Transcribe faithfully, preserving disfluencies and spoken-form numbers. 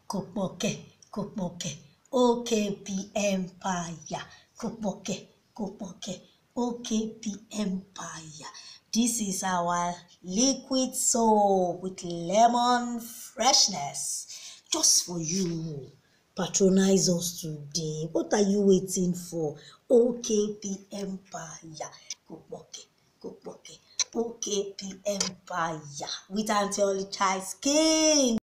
Kpoke, kpoke, O K P Empire. Kpoke, kpoke, O K P Empire. This is our liquid soap with lemon freshness. Just for you. Patronize us today. What are you waiting for? O K P Empire. Kpoke, kpoke, O K P Empire. With anti-olichai skin.